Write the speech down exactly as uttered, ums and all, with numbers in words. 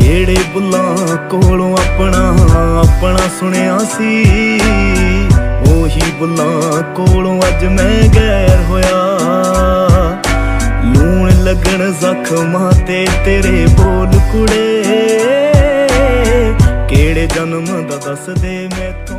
केड़े बुल्लां कोलों अपना अपना सुनिया सी, ओही बुल्लां कोलों अज मैं गैर होया। लूण लगन जख्मां ते तेरे बोल कुड़े, केड़े जन्म दा दस दे मैथों।